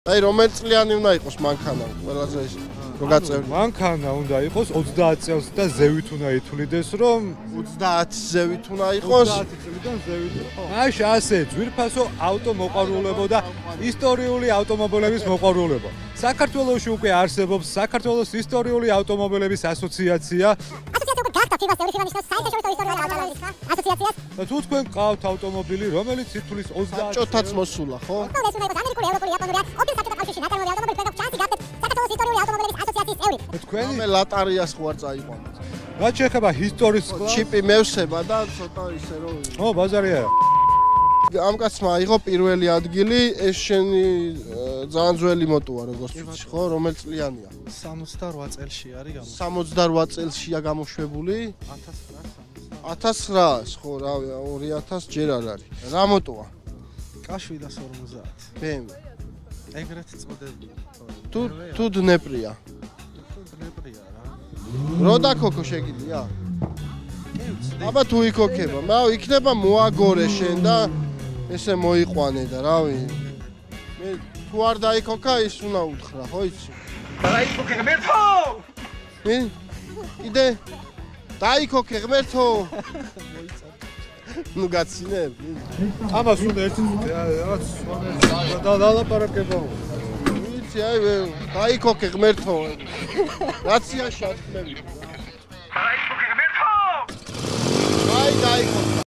აი რომელი წლიანი უნდა იყოს მანქანა ყველაზე ის რო გაწევრი მანქანა უნდა იყოს 30 წელს და ზევით უნდა ითვლიდეს რომ 30 ზევით უნდა იყოს 30 წლიდან ზევით მაშ ასე ძვირფასო ავტომოყვარულებო და ისტორიული ავტომობილების მოყვარულებო საქართველოში უკვე არსებობს საქართველოს ისტორიული ავტომობილების ასოციაცია და თუ თქვენ გყავთ ავტომობილი რომელიც ითვლის 30 ჭოთაც მოსულა ხო? თქვენი ლატარიას ხო არ წაიყვანოთ. რაც შეეხება ისტორიის ჩიპი მევსება და ცოტა ისე რომ ო ბაზარია ამ კაცმა აიღო პირველი ადგილი ეს შენი ძალიან ძველი მოტოა როგორც ვიცი ხო რომელი წლიანია 68 წელში არის გამო 68 წელშია გამოშვებული 1900 ხო რავი 2000 ჯერ არ არის რა მოტოა კაშვი და 50 BMW ეგრეთ წოდებული თუ დნეპრია დნეპრია რა როდა ქოქო შეგიძლია აბა თუ იქოქება მაო იქნება მოაგორე შენ და ესე მოიყვანე და რავი მე თუ არ დაიქოქა ის უნდა უთხრა ხო იცი დაიქოქე ღმერთო მე იდე დაიქოქე ღმერთო ნუ გაცინებ ამას უნდა ერთი რაღაც დალაპარაკება ვიცი აი დაიქოქე ღმერთო რაციაში ათქმევი დაიქოქე ღმერთო აი დაიქოქე